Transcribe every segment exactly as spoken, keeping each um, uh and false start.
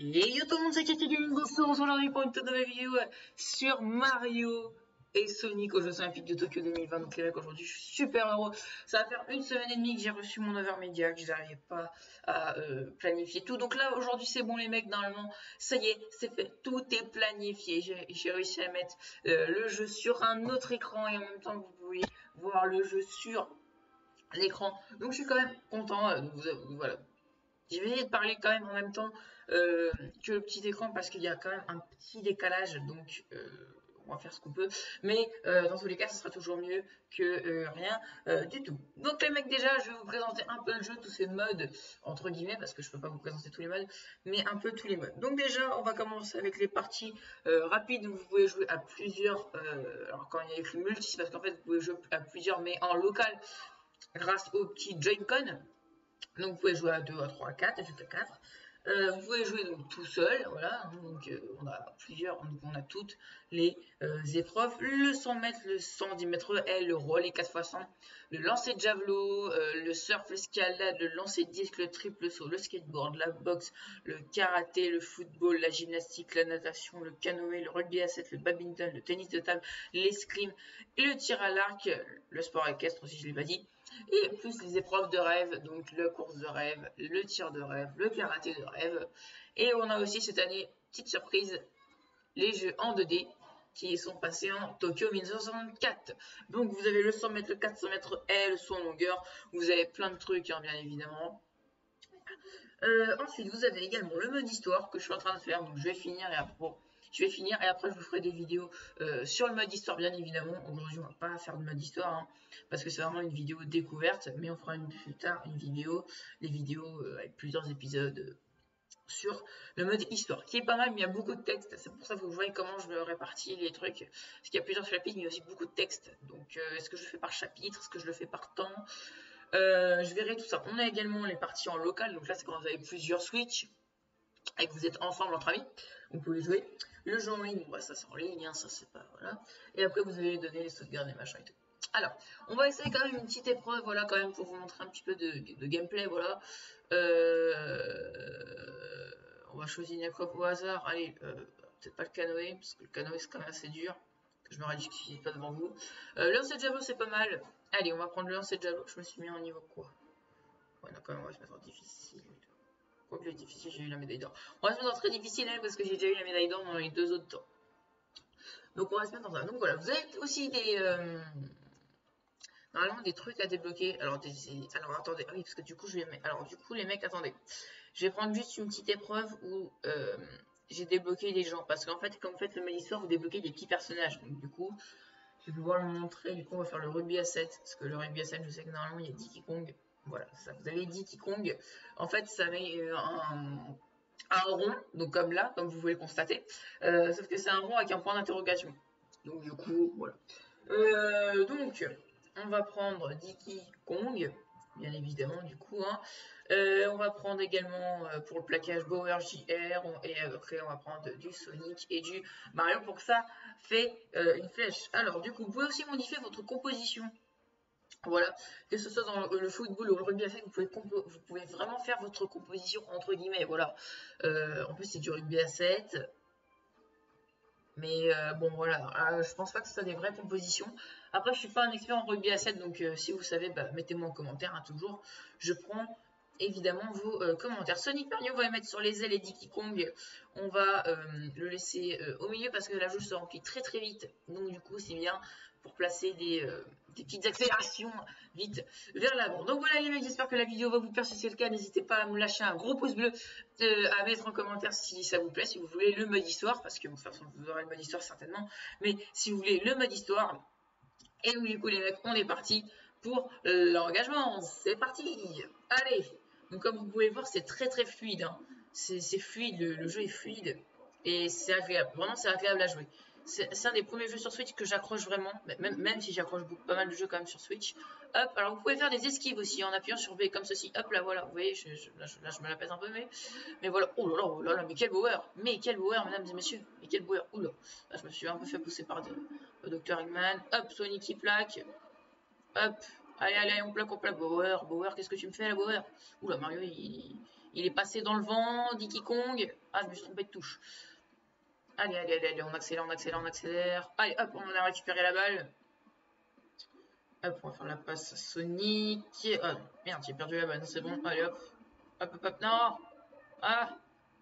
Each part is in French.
Et yo tout le monde, c'est Kiki Gaming. On se retrouve aujourd'hui pour une toute nouvelle vidéo sur Mario et Sonic aux Jeux Olympiques de Tokyo deux mille vingt. Donc les mecs, aujourd'hui je suis super heureux. Ça va faire une semaine et demie que j'ai reçu mon overmedia, que je n'arrivais pas à euh, planifier tout. Donc là aujourd'hui c'est bon les mecs, normalement ça y est, c'est fait, tout est planifié. J'ai réussi à mettre euh, le jeu sur un autre écran et en même temps vous pouvez voir le jeu sur l'écran. Donc je suis quand même content. Euh, vous, vous, voilà. Je vais essayer de parler quand même en même temps euh, que le petit écran parce qu'il y a quand même un petit décalage, donc euh, on va faire ce qu'on peut. Mais euh, dans tous les cas, ce sera toujours mieux que euh, rien euh, du tout. Donc les mecs, déjà, je vais vous présenter un peu le jeu, tous ces modes, entre guillemets, parce que je peux pas vous présenter tous les modes, mais un peu tous les modes. Donc déjà, on va commencer avec les parties euh, rapides, où vous pouvez jouer à plusieurs, euh, alors quand il y a écrit multi, c'est parce qu'en fait, vous pouvez jouer à plusieurs, mais en local, grâce au petit Joy-Con. Donc vous pouvez jouer à deux, à trois, à quatre, et jusqu'à quatre. Euh, vous pouvez jouer donc tout seul, voilà. Donc euh, on a plusieurs, donc on a toutes les euh, épreuves. Le cent mètres, le cent dix mètres L, le relais quatre fois cent, le lancer de javelot, euh, le surf, l'escalade, le lancer de disque, le triple saut, le skateboard, la boxe, le karaté, le football, la gymnastique, la natation, le canoë, le rugby à sept, le badminton, le tennis de table, l'escrime, et le tir à l'arc, le sport équestre aussi, je l'ai pas dit. Et plus les épreuves de rêve, donc la course de rêve, le tir de rêve, le karaté de rêve. Et on a aussi cette année, petite surprise, les jeux en deux D qui sont passés en Tokyo mille neuf cent soixante-quatre. Donc vous avez le cent mètres, le quatre cents mètres L, son longueur, vous avez plein de trucs hein, bien évidemment. Euh, ensuite vous avez également le mode histoire que je suis en train de faire, donc je vais finir et après... Je vais finir et après je vous ferai des vidéos euh, sur le mode histoire bien évidemment. Aujourd'hui on va pas faire de mode histoire hein, parce que c'est vraiment une vidéo découverte, mais on fera une, plus tard une vidéo, des vidéos euh, avec plusieurs épisodes euh, sur le mode histoire qui est pas mal, mais il y a beaucoup de texte. C'est pour ça que vous voyez comment je répartis les trucs, parce qu'il y a plusieurs chapitres mais il y a aussi beaucoup de texte. Donc euh, est-ce que je le fais par chapitre, est-ce que je le fais par temps, euh, je verrai tout ça. On a également les parties en local, donc là c'est quand vous avez plusieurs Switch et que vous êtes ensemble entre amis, vous pouvez jouer. Le jeu en ligne, bah, ça c'est en ligne, hein, ça c'est pas, voilà. Et après vous allez donner les sauvegardes et machin et tout. Alors, on va essayer quand même une petite épreuve, voilà, quand même pour vous montrer un petit peu de, de gameplay, voilà. Euh, on va choisir une épreuve au hasard, allez, euh, peut-être pas le canoë, parce que le canoë c'est quand même assez dur, que je me réduis pas devant vous. Euh, le lancer de javelot c'est pas mal. Allez, on va prendre le lancer de javelot, je me suis mis en niveau quoi? Ouais, non, quand même, on va se mettre en difficile. Quoique le difficile, j'ai eu la médaille d'or. On va se mettre en très difficile hein, parce que j'ai déjà eu la médaille d'or dans les deux autres temps. Donc on va se mettre dans ça. Donc voilà, vous avez aussi des... Euh, normalement des trucs à débloquer. Alors, des, alors attendez, ah oui, parce que du coup, je vais... Alors du coup, les mecs, attendez. Je vais prendre juste une petite épreuve où euh, j'ai débloqué des gens. Parce qu'en fait, quand vous faites le mode histoire, vous débloquez des petits personnages. Donc du coup, je vais pouvoir le montrer. Du coup, on va faire le rugby à sept. Parce que le rugby à sept, je sais que normalement, il y a Diddy Kong. Voilà, ça. Vous avez Diddy Kong. En fait, ça met euh, un... un rond, donc comme là, comme vous pouvez le constater, euh, sauf que c'est un rond avec un point d'interrogation. Donc du coup, voilà. Euh, donc, on va prendre Diddy Kong, bien évidemment, du coup. Hein. Euh, on va prendre également euh, pour le plaquage Bowser J R, on, et après on va prendre du Sonic et du Mario pour que ça fait euh, une flèche. Alors du coup, vous pouvez aussi modifier votre composition. Voilà, que ce soit dans le football ou le rugby à sept, vous pouvez, vous pouvez vraiment faire votre composition entre guillemets, voilà. Euh, en plus, c'est du rugby à sept. Mais euh, bon, voilà, euh, je pense pas que ce soit des vraies compositions. Après, je suis pas un expert en rugby à sept, donc euh, si vous savez, bah, mettez-moi en commentaire, hein, toujours. Je prends évidemment vos euh, commentaires. Sonic Mario, on va les mettre sur les ailes et Diddy Kong, on va euh, le laisser euh, au milieu parce que la jauge se remplit très très vite. Donc du coup, c'est bien pour placer des, euh, des petites accélérations vite vers l'avant. Donc voilà les mecs, j'espère que la vidéo va vous plaire. Si c'est le cas, n'hésitez pas à me lâcher un gros pouce bleu, euh, à mettre en commentaire si ça vous plaît, si vous voulez le mode histoire, parce que de toute façon vous aurez le mode histoire certainement, mais si vous voulez le mode histoire. Et donc du coup les mecs, on est parti pour l'engagement. C'est parti. Allez. Donc comme vous pouvez le voir, c'est très très fluide. Hein. C'est fluide, le, le jeu est fluide. Et c'est agréable. Vraiment, c'est agréable à jouer. C'est un des premiers jeux sur Switch que j'accroche vraiment. Même, même si j'accroche pas mal de jeux quand même sur Switch. Hop, alors vous pouvez faire des esquives aussi en appuyant sur B comme ceci. Hop, là voilà, vous voyez, je, je, là, je, là je me la pèse un peu, mais, mais voilà. Oh là là, oh là là, mais quel Bowser. Mais quel Bowser, mesdames et messieurs. Mais quel Bowser. Oula, là je me suis un peu fait pousser par de, le docteur Eggman. Hop, Sonic qui plaque. Hop, allez, allez, on plaque, on plaque. Bowser, Bowser, qu'est-ce que tu me fais là, Bowser? Oula, Mario, il, Il est passé dans le vent, Diddy Kong. Ah, je me suis trompé de touche. Allez, allez, allez, allez, on accélère, on accélère, on accélère. Allez, hop, on a récupéré la balle. Hop, on va faire la passe à Sonic. Ah, merde, j'ai perdu la balle, c'est bon. Allez, hop. Hop, hop, hop, non. Ah.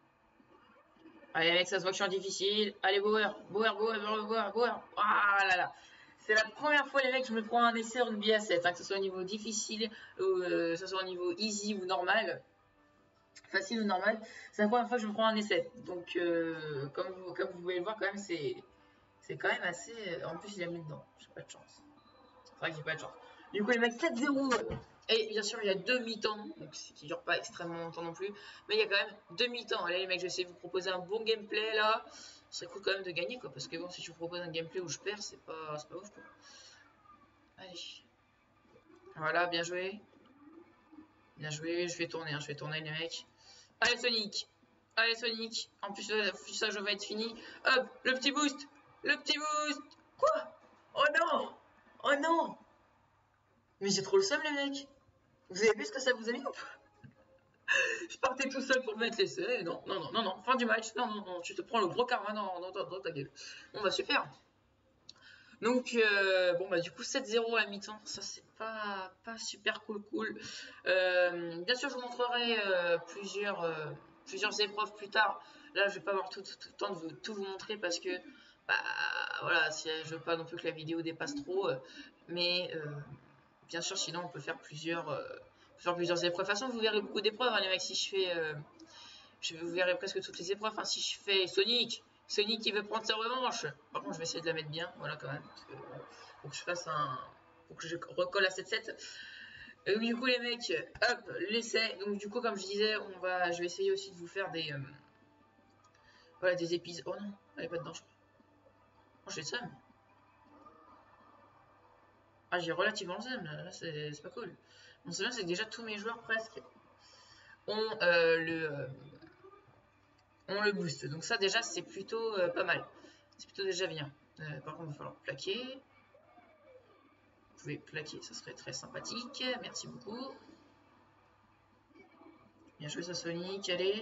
Allez, mec, ça se voit que je suis en difficile. Allez, Bauer, Bauer, Bauer, Bauer, Bauer, Bauer. Ah là là. C'est la première fois, les mecs, je me prends un essai en N B A sept, hein, que ce soit au niveau difficile, ou euh, que ce soit au niveau easy ou normal. Facile ou normal. C'est la première fois que je me prends un essai. Donc, euh, comme, vous, comme vous pouvez le voir, quand même, c'est quand même assez. En plus, il a mis dedans. J'ai pas de chance. C'est vrai que j'ai pas de chance. Du coup, les mecs, sept zéro. Et bien sûr, il y a deux mi-temps, donc ce qui dure pas extrêmement longtemps non plus. Mais il y a quand même deux mi-temps. Allez, les mecs, je vais essayer de vous proposer un bon gameplay là. Ce serait cool quand même de gagner, quoi. Parce que bon, si je vous propose un gameplay où je perds, c'est pas, pas ouf, quoi. Allez. Voilà, bien joué. Bien joué. Je vais tourner, hein, je vais tourner, les mecs. Allez, Sonic. Allez, Sonic. En plus, le ça, je vais être fini. Hop, le petit boost. Le petit boost. Quoi? Oh non. Oh non. Mais j'ai trop le seum, les mecs. Vous avez vu ce que ça vous a mis ou pas? Je partais tout seul pour mettre l'essai. Non, non, non, non, non. Fin du match. Non, non, non. Tu te prends le gros karma dans, dans, dans, dans ta gueule. Bon, bah, super. Donc, euh, bon, bah, du coup, sept zéro à mi-temps. Ça, c'est pas, pas super cool, cool. Euh, bien sûr, je vous montrerai euh, plusieurs, euh, plusieurs épreuves plus tard. Là, je vais pas avoir tout, tout, tout le temps de vous, tout vous montrer parce que, bah, voilà, si, je veux pas non plus que la vidéo dépasse trop. Euh, mais, euh, bien sûr, sinon, on peut faire plusieurs, euh, faire plusieurs épreuves. De toute façon, vous verrez beaucoup d'épreuves, hein, les mecs, si je fais... Euh, je, vous verrez presque toutes les épreuves. Hein, si je fais Sonic, Sonic qui veut prendre sa revanche. Par contre, je vais essayer de la mettre bien, voilà, quand même. Parce que, bon, faut que je fasse un... Faut que je recolle à sept sept. Et du coup, les mecs, hop, l'essai. Donc, du coup, comme je disais, on va... je vais essayer aussi de vous faire des... Euh, voilà, des épisodes... Oh non, elle est pas dedans, je crois. Oh, j'ai le seum. Ah, j'ai relativement le seum, là, là c'est pas cool. Mon seum, c'est que déjà tous mes joueurs, presque, ont euh, le... Euh, on le boost. Donc ça déjà c'est plutôt euh, pas mal. C'est plutôt déjà bien. Euh, par contre il va falloir plaquer. Vous pouvez plaquer, ça serait très sympathique. Merci beaucoup. Bien joué ça Sonic, allez.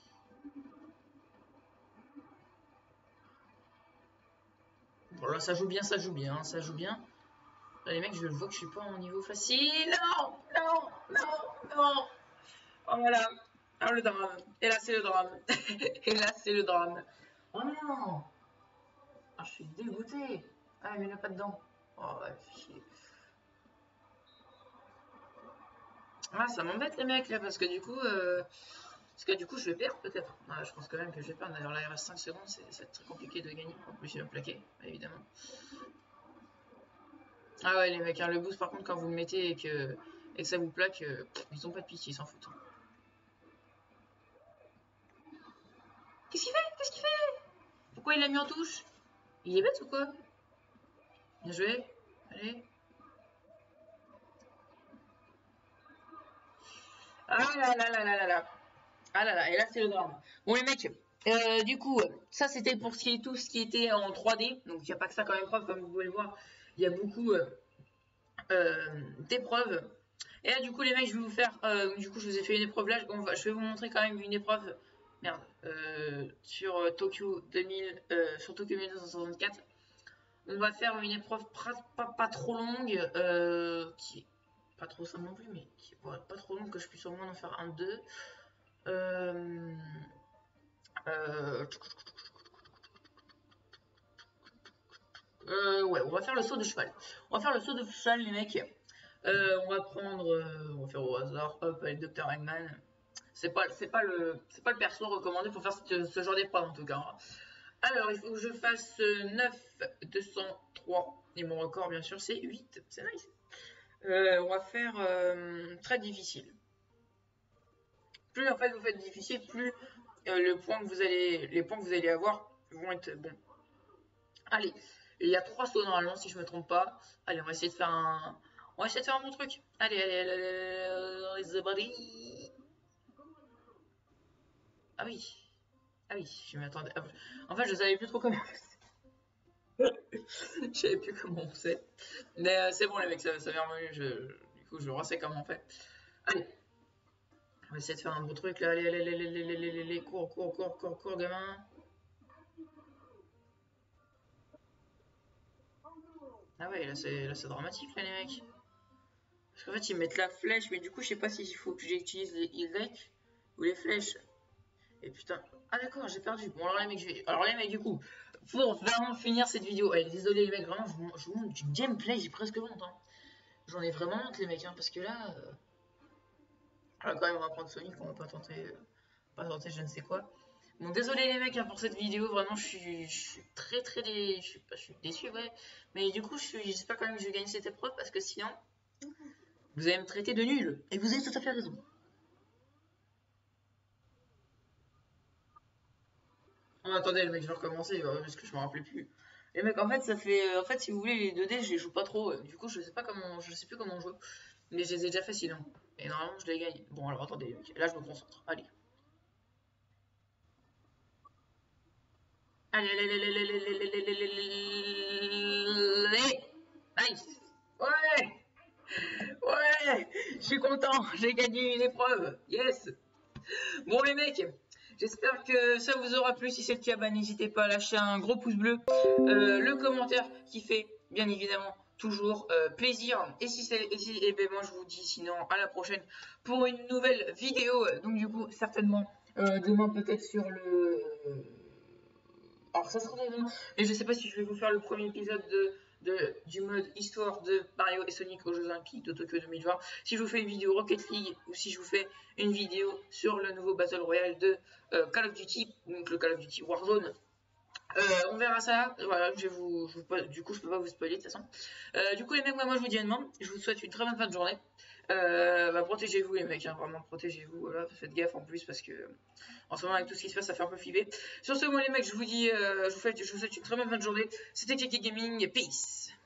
Bon là ça joue bien, ça joue bien, hein, ça joue bien. Là les mecs je vois que je suis pas en niveau facile. Non, non, non, non. Oh voilà. Ah le drame. Et là c'est le drame. Et là c'est le drame. Oh non. Ah, je suis dégoûté. Ah mais il n'y en a pas dedans. Oh ouais, chier. Ah, ça m'embête les mecs là parce que du coup, euh, parce que du coup je vais perdre peut-être. Ah, je pense quand même que je vais perdre. D'ailleurs là il reste cinq secondes, c'est très compliqué de gagner. En plus il va me plaquer, évidemment. Ah ouais les mecs, hein, le boost par contre quand vous le mettez et que, et que ça vous plaque, euh, ils ont pas de pitié, ils s'en foutent. Qu'est-ce qu'il fait? Qu'est-ce qu'il fait? Pourquoi il l'a mis en touche? Il est bête ou quoi? Bien joué. Allez. Ah là là là là là là. Ah là là, et là c'est le drame. Bon les mecs, euh, du coup, ça c'était pour ce qui est tout ce qui était en trois D. Donc il n'y a pas que ça comme épreuve, comme vous pouvez le voir. Il y a beaucoup euh, euh, d'épreuves. Et là du coup les mecs, je vais vous faire, euh, du coup je vous ai fait une épreuve là, je, je vais vous montrer quand même une épreuve, merde, euh, sur euh, Tokyo deux mille, euh, sur Tokyo mille neuf cent soixante-quatre. On va faire une épreuve pas, pas, pas trop longue, euh, qui est pas trop simple non plus, mais qui est ouais, pas trop longue que je puisse au moins en faire un deux. Euh, euh, euh, ouais, on va faire le saut de cheval. On va faire le saut de cheval, les mecs. Euh, on va prendre, euh, on va faire au hasard, hop, avec docteur Eggman. C'est pas, c'est pas le, c'est pas le perso recommandé pour faire ce, ce genre d'épreuve en tout cas. Alors, il faut que je fasse neuf deux cent trois et mon record, bien sûr, c'est huit. C'est nice. Euh, on va faire euh, très difficile. Plus en fait vous faites difficile, plus euh, le point que vous allez, les points que vous allez avoir vont être bons. Allez, il y a trois sauts normalement si je me trompe pas. Allez, on va essayer de faire un, on va essayer de faire un bon truc. Allez, allez, allez, allez, allez, allez. Ah oui, ah oui, je m'attendais. En fait, je savais plus trop comment. Je savais plus comment on fait. Mais euh, c'est bon les mecs, ça, ça vient revenu. Je, du coup, je sais comment on fait. Allez. va essayer de faire un beau truc là. Allez, allez, allez, allez, allez, allez, allez, cours, cours, cours, cours, cours, gamin. Ah ouais, là c'est là c'est dramatique là les mecs. Parce qu'en fait ils mettent la flèche, mais du coup je sais pas s'il faut que j'utilise les Y ou les flèches. Et putain. Ah d'accord, j'ai perdu. Bon alors les mecs, je vais. Alors les mecs du coup, pour vraiment finir cette vidéo. Allez, désolé les mecs, vraiment je vous, je vous montre du gameplay, j'ai presque honte. Hein. J'en ai vraiment honte les mecs, hein, parce que là. Euh... Alors quand même on va prendre Sonic, on va pas tenter. Euh... Pas tenter je ne sais quoi. Bon, désolé les mecs hein, pour cette vidéo, vraiment je suis, je suis très très dé... je, suis, je suis déçu, ouais. Mais du coup, j'espère quand même que je vais gagner cette épreuve parce que sinon, vous allez me traiter de nul. Et vous avez tout à fait raison. Oh, attendez, les mecs, je vais recommencer euh, parce que je me rappelais plus. Les mecs, en fait, ça fait. En fait, si vous voulez, les deux D, je les joue pas trop. Du coup, je sais pas comment. Je sais plus comment jouer. Mais je les ai déjà fait sinon. Et normalement, je les gagne. Bon, alors attendez, les mecs. Là, je me concentre. Allez. Allez, allez, allez, allez, allez, allez, allez, allez, allez, allez. Nice. Ouais. Ouais. Je suis content. J'ai gagné une épreuve. Yes. Bon, les mecs. J'espère que ça vous aura plu. Si c'est le cas, bah, n'hésitez pas à lâcher un gros pouce bleu, euh, le commentaire qui fait bien évidemment toujours euh, plaisir. Et si c'est, et, si, et ben moi je vous dis sinon à la prochaine pour une nouvelle vidéo. Donc du coup certainement euh, demain peut-être sur le. Alors ça sera demain. Et je sais pas si je vais vous faire le premier épisode de. De, du mode histoire de Mario et Sonic aux Jeux Olympiques de Tokyo deux mille vingt, si je vous fais une vidéo Rocket League ou si je vous fais une vidéo sur le nouveau Battle Royale de euh, Call of Duty, donc le Call of Duty Warzone. Euh, on verra ça. Voilà, je vais vous, je vous, du coup, je peux pas vous spoiler de toute façon. Euh, du coup, les mecs, moi, moi, je vous dis à demain. Je vous souhaite une très bonne fin de journée. Euh, bah, protégez-vous, les mecs, hein, vraiment, protégez-vous. Voilà, faites gaffe en plus parce que en ce moment, avec tout ce qui se passe, ça fait un peu flipper. Sur ce, moi, les mecs, je vous dis, euh, je, vous fais, je vous souhaite une très bonne fin de journée. C'était Keke Gaming. Peace.